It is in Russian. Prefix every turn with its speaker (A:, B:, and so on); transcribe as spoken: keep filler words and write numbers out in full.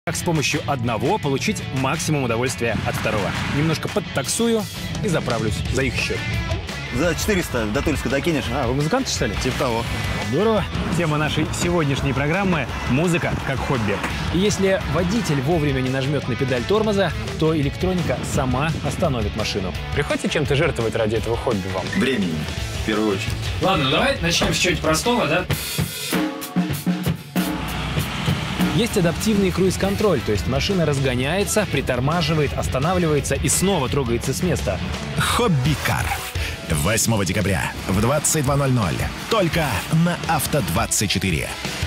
A: Как с помощью одного получить максимум удовольствия от второго. Немножко подтаксую и заправлюсь за их счет.
B: За четыреста до Тульска докинешь?
A: А, вы музыкант, что ли?
B: Типа того.
A: Здорово. Тема нашей сегодняшней программы – музыка как хобби. И если водитель вовремя не нажмет на педаль тормоза, то электроника сама остановит машину. Приходится чем-то жертвовать ради этого хобби вам?
B: Времени, в первую очередь.
A: Ладно, ну давай начнем с чего-нибудь простого, да? Есть адаптивный круиз-контроль, то есть машина разгоняется, притормаживает, останавливается и снова трогается с места.
C: Хобби-кар. восьмого декабря в двадцать два ноль ноль. Только на Авто двадцать четыре.